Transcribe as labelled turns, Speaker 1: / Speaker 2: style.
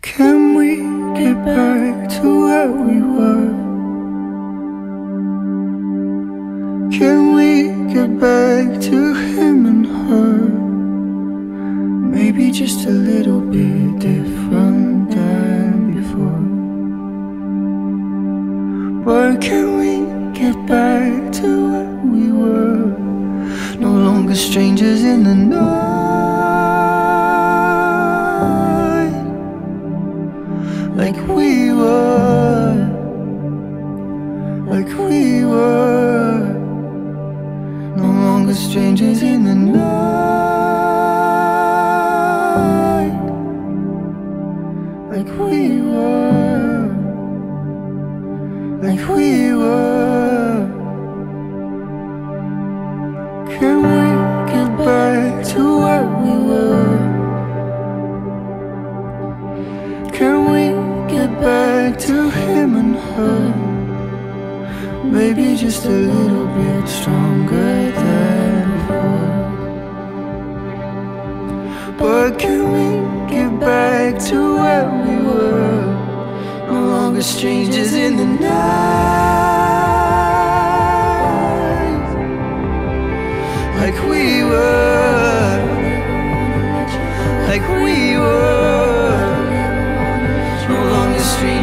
Speaker 1: Can we get back to where we were? Can we get back to him and her? Maybe just a little bit different than before. But can we get back to where we were? No longer strangers in the night, like we were, like we were. No longer strangers in the night, like we were, like we were. Can we get back to where we were? Can we get back to him and her? Maybe just a little bit stronger than before. But can we get back to where we were? No longer strangers in the night, like we were, like we were. No longer strangers.